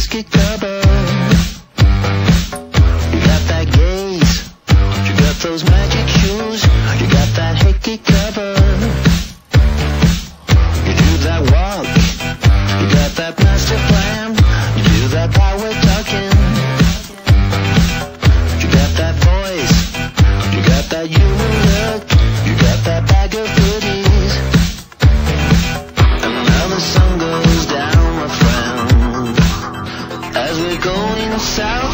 whiskey cover. You got that gaze, you got those magic shoes, you got that hickey cover. You do that walk, you got that master plan, you do that power talking. You got that voice, you got that human look, you got that bag of goodies. And now the sun goes down, my friend, as we're going south.